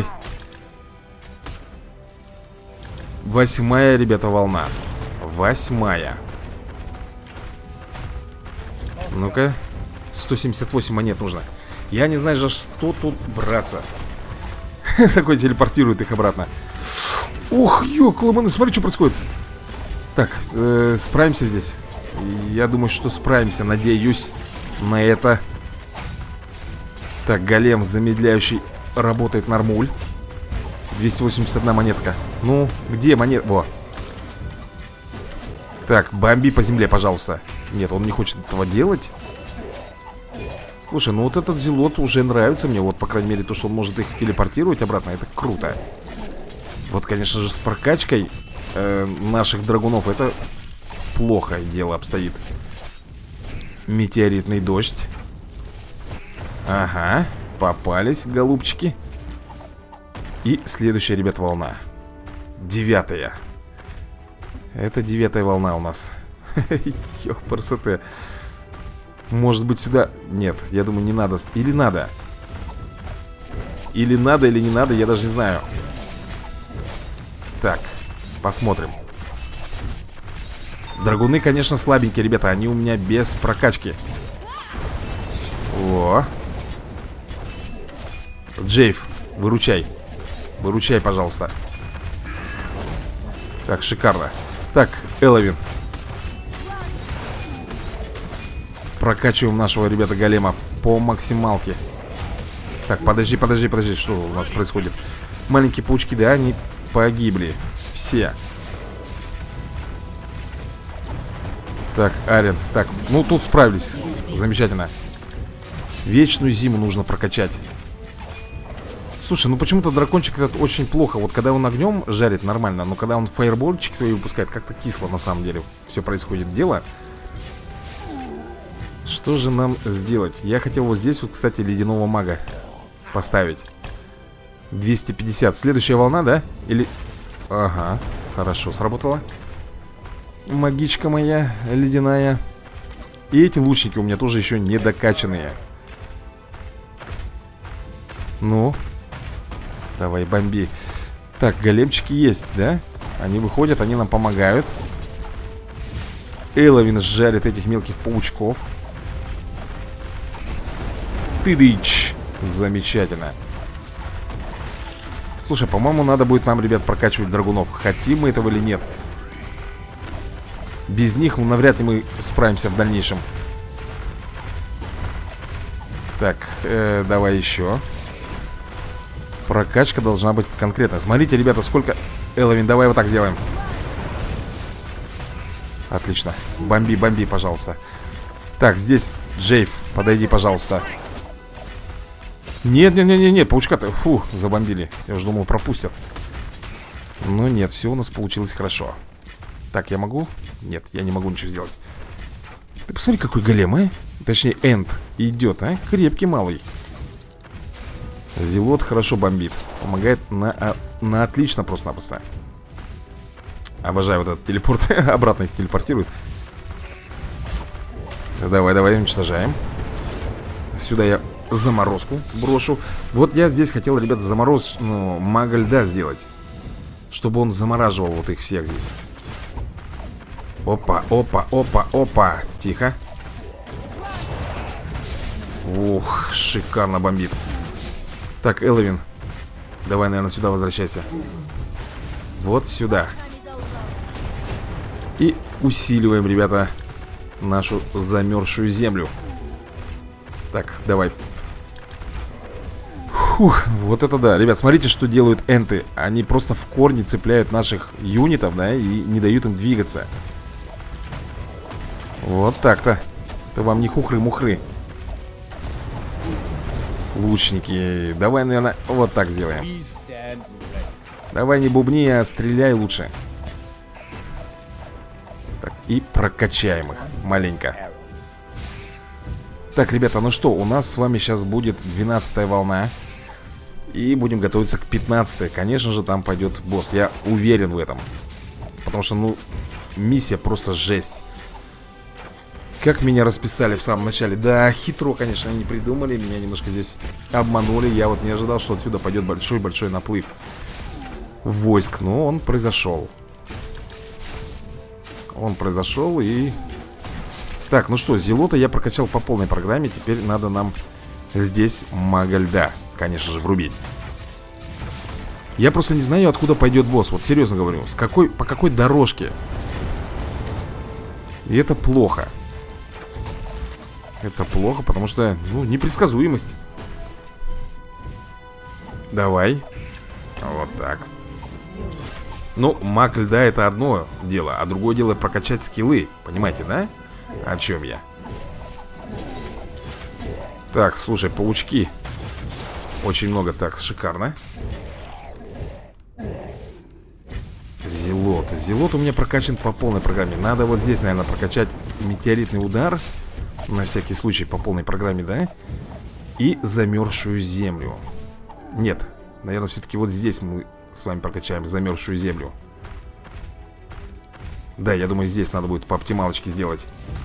8-я, ребята, волна. 8-я. Ну-ка. 178 монет нужно. Я не знаю, за что тут браться. Такой телепортирует их обратно. Ух, ёкаламаны, смотри, что происходит. Так, справимся здесь. Я думаю, что справимся. Надеюсь на это. Так, голем замедляющий работает нормуль. 281 монетка. Ну, где монет? Во. Так, бомби по земле, пожалуйста. Нет, он не хочет этого делать. Слушай, ну вот этот зелот уже нравится мне. Вот, по крайней мере, то, что он может их телепортировать обратно. Это круто. Вот, конечно же, с прокачкой наших драгунов это плохо дело обстоит. Метеоритный дождь. Ага, попались, голубчики. И следующая, ребят, волна. 9-я. Это 9-я волна у нас. Ёпарасоте. Может быть сюда... Нет, я думаю, не надо. Или надо. Или надо, или не надо, я даже не знаю. Так, посмотрим. Драгуны, конечно, слабенькие, ребята. Они у меня без прокачки. О. Джейв, выручай. Выручай, пожалуйста. Так, шикарно. Так, Элвин. Прокачиваем нашего, ребята, голема по максималке. Так, подожди. Что у нас происходит? Маленькие паучки, да, они погибли. Все. Так, Арен. Так, ну тут справились. Замечательно. Вечную зиму нужно прокачать. Слушай, ну почему-то дракончик этот очень плохо. Вот когда он огнем жарит, нормально. Но когда он фаербольчик свой выпускает, как-то кисло на самом деле все происходит дело. Что же нам сделать? Я хотел вот здесь вот, кстати, ледяного мага поставить. 250. Следующая волна, да? Или... Ага, хорошо, сработала. Магичка моя ледяная. И эти лучники у меня тоже еще не докачанные. Ну, давай, бомби. Так, големчики есть, да? Они выходят, они нам помогают. Элвин жарит этих мелких паучков. Тыдыч. Замечательно. Слушай, по-моему, надо будет нам, ребят, прокачивать драгунов. Хотим мы этого или нет. Без них, ну, навряд ли мы справимся в дальнейшем. Так, давай еще. Прокачка должна быть конкретная. Смотрите, ребята, сколько... Элвин, давай вот так сделаем. Отлично. Бомби, бомби, пожалуйста. Так, здесь Джейв, подойди, пожалуйста. Нет, паучка-то, фу, забомбили. Я уже думал, пропустят. Но нет, все у нас получилось хорошо. Так, я могу? Нет, я не могу ничего сделать. Ты посмотри, какой голем, а? Точнее, энд идет, а? Крепкий малый. Зелот хорошо бомбит. Помогает на отлично просто-напросто. Обожаю вот этот телепорт. Обратно их телепортирует. Давай, уничтожаем. Сюда я заморозку брошу. Вот я здесь хотел, ребята, мага льда сделать. Чтобы он замораживал вот их всех здесь. Опа. Тихо. Ух, шикарно бомбит. Так, Элвин, давай, наверное, сюда возвращайся. Вот сюда. И усиливаем, ребята, нашу замерзшую землю. Так, давай. Фух, вот это да. Ребят, смотрите, что делают энты. Они просто в корне цепляют наших юнитов, да, и не дают им двигаться. Вот так-то. Это вам не хухры-мухры. Лучники. Давай, наверное, вот так сделаем. Давай не бубни, а стреляй лучше. Так, и прокачаем их маленько. Так, ребята, ну что, у нас с вами сейчас будет 12-я волна. И будем готовиться к 15-й. Конечно же, там пойдет босс. Я уверен в этом. Потому что, ну, миссия просто жесть. Как меня расписали в самом начале. Да, хитро, конечно, они не придумали. Меня немножко здесь обманули. Я вот не ожидал, что отсюда пойдет большой-большой наплыв войск. Но он произошел. Он произошел и... Так, ну что, Зелота я прокачал по полной программе. Теперь надо нам здесь мага льда, конечно же, врубить. Я просто не знаю, откуда пойдет босс. Вот серьезно говорю, по какой дорожке. И это плохо. Это плохо, потому что, ну, непредсказуемость. Давай. Вот так. Ну, маг льда это одно дело, а другое дело прокачать скиллы. Понимаете, да? О чем я? Так, слушай, паучки. Очень много, так, шикарно. Зелот. Зелот у меня прокачан по полной программе. Надо вот здесь, наверное, прокачать метеоритный удар. На всякий случай по полной программе, да? И замерзшую землю. Нет, наверное, все-таки вот здесь мы с вами прокачаем замерзшую землю. Да, я думаю, здесь надо будет по оптималочке сделать.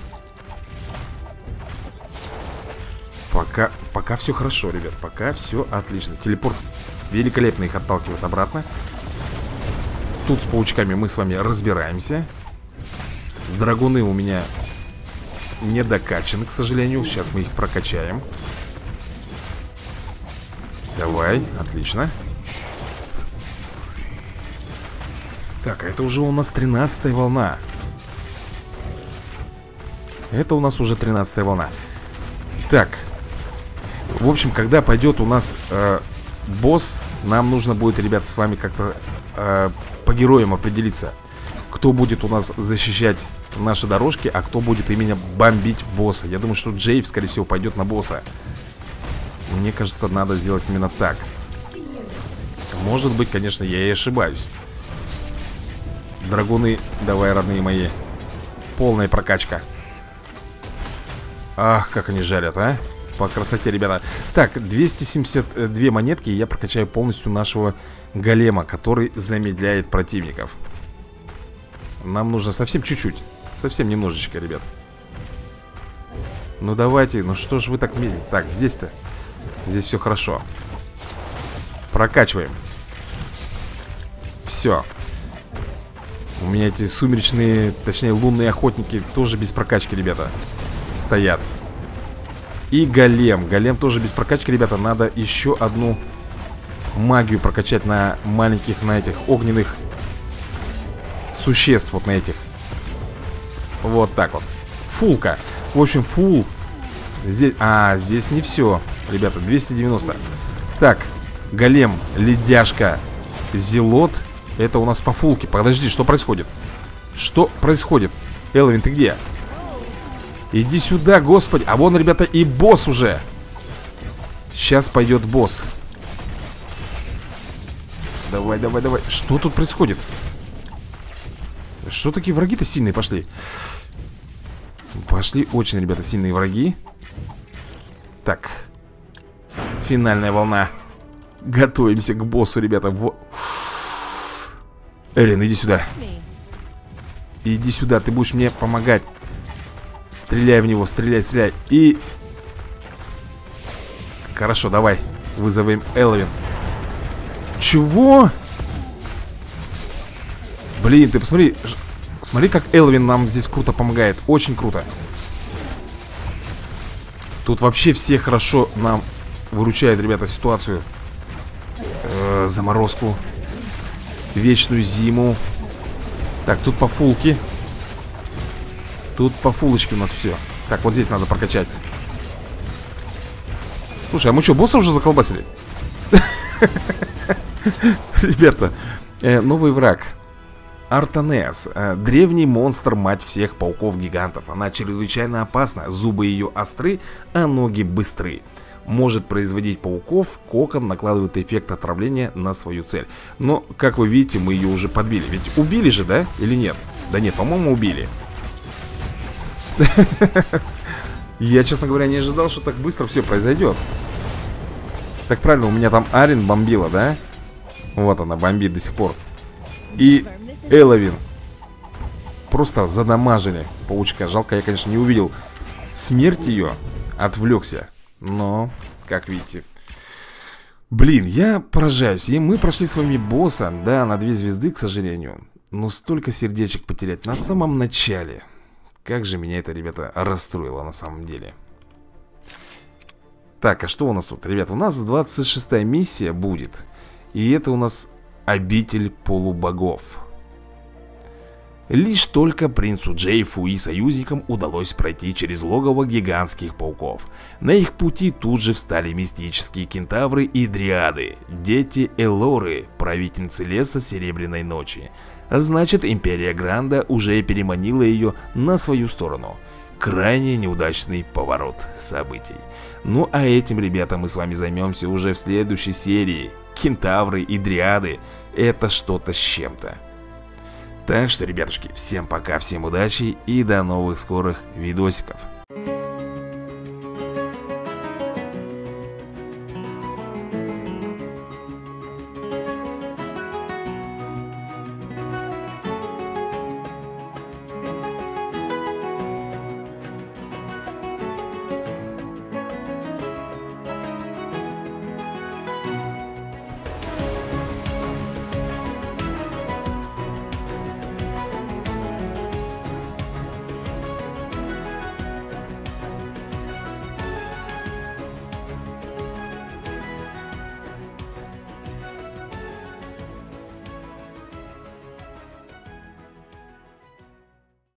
Пока все хорошо, ребят. Пока все отлично. Телепорт великолепно их отталкивает обратно. Тут с паучками мы с вами разбираемся. Драгуны у меня не докачаны, к сожалению. Сейчас мы их прокачаем. Давай, отлично. Так, а это уже у нас 13-я волна. Это у нас уже 13-я волна. Так. В общем, когда пойдет у нас босс, нам нужно будет, ребят, с вами как-то по героям определиться. Кто будет у нас защищать наши дорожки, а кто будет именно бомбить босса. Я думаю, что Джейв, скорее всего, пойдет на босса. Мне кажется, надо сделать именно так. Может быть, конечно, я и ошибаюсь. Драгуны, давай, родные мои. Полная прокачка. Ах, как они жарят, а. По красоте, ребята. Так, 272 монетки, и я прокачаю полностью нашего голема, который замедляет противников. Нам нужно совсем чуть-чуть. Совсем немножечко, ребят. Ну давайте, ну что ж вы так медленно. Так, здесь-то. Здесь все хорошо. Прокачиваем. Все. У меня эти сумеречные, точнее лунные охотники тоже без прокачки, ребята, стоят. И голем. Голем тоже без прокачки, ребята. Надо еще одну магию прокачать на маленьких, на этих огненных существ. Вот на этих. Вот так вот. Фулка. В общем, фул. Здесь, здесь не все, ребята, 290. Так, голем, ледяшка, зелот. Это у нас по фулке. Подожди, что происходит? Что происходит? Элвин, ты где? Иди сюда, господи. А вон, ребята, и босс уже. Сейчас пойдет босс. Давай, давай, давай. Что тут происходит? Что такие враги-то сильные пошли? Пошли очень, ребята, сильные враги. Так. Финальная волна. Готовимся к боссу, ребята. Эрин, иди сюда. Иди сюда, ты будешь мне помогать. Стреляй в него, стреляй, стреляй. И... Хорошо, давай. Вызовем Элвин. Чего? Блин, ты посмотри. Смотри, как Элвин нам здесь круто помогает. Очень круто. Тут вообще все хорошо нам выручают, ребята, ситуацию. Заморозку. Вечную зиму. Так, тут по фулке. Тут по фулочке у нас все. Так, вот здесь надо прокачать. Слушай, а мы что, босса уже заколбасили? Ребята, новый враг. Артанес, древний монстр, мать всех пауков-гигантов. Она чрезвычайно опасна, зубы ее остры, а ноги быстры. Может производить пауков, кокон накладывает эффект отравления на свою цель. Но, как вы видите, мы ее уже подбили. Ведь убили же, да? Или нет? Да нет, по-моему, убили. Я, честно говоря, не ожидал, что так быстро все произойдет. Так правильно, у меня там Арин бомбила, да? Вот она бомбит до сих пор. И Эловин просто задамажили паучка. Жалко, я, конечно, не увидел смерть ее. Отвлекся. Но, как видите. Блин, я поражаюсь. И мы прошли с вами босса. Да, на 2 звезды, к сожалению. Но столько сердечек потерять на самом начале. Как же меня это, ребята, расстроило на самом деле. Так, а что у нас тут? Ребята, у нас 26-я миссия будет. И это у нас обитель полубогов. Лишь только принцу Джейфу и союзникам удалось пройти через логово гигантских пауков. На их пути тут же встали мистические кентавры и дриады, дети Элоры, правительницы леса Серебряной Ночи. А значит, Империя Гранда уже переманила ее на свою сторону. Крайне неудачный поворот событий. Ну а этим, ребята, мы с вами займемся уже в следующей серии. Кентавры и дриады — это что-то с чем-то. Так что, ребятушки, всем пока, всем удачи и до новых скорых видосиков.